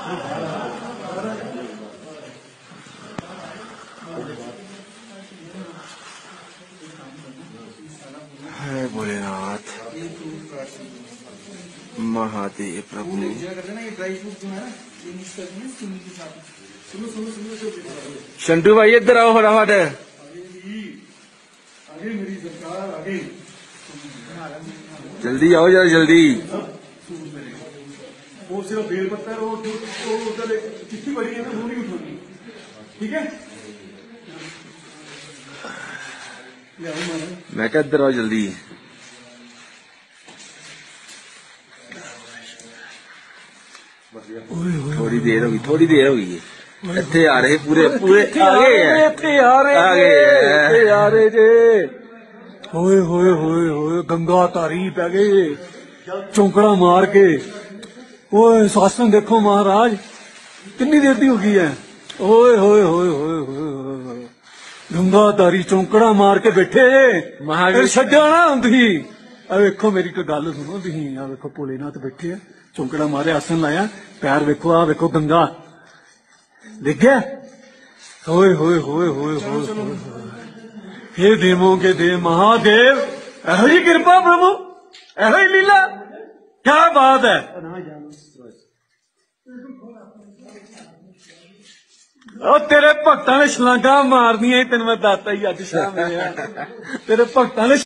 है भोलेनाथ महादेव प्रभु। शंटू भाई इधर आओ फटाफट। जल्दी आओ जरा जल्दी। वो सिर्फ बेल पत्ता है, वो उधर चिट्ठी पड़ी है ना, वो नहीं उठानी, ठीक है। मैं क्या इधर आओ जल्दी। थोड़ी देर होगी, थोड़ी देर होगी। इतने आ रहे पूरे पूरे आ गए जे। होए होए होए होए गंगा तारी पै गए चौंकड़ा मार के। ओए शासन देखो महाराज कितनी देर दी हो गई है। ओए होए होए होए होए गंगा तारी चौंकड़ा मार के बैठे महावीर छड्या ना तुसी। आ वेखो मेरी कोई गल सुनो तुसी। आ वेखो भोलेनाथ बैठे है चौंकड़ा मारे आसन लाया पैर वेखो। आ वेखो गंगा दिख गया। होए होए होए होए होए हे देवों के देव महादेव ऐहो जी कृपा प्रभु ऐहो ही लीला क्या बात है। तेरे भक्तां ने छलांगा मारनियां तेन मैं दसता ही अज शाम तेरे भक्तां ने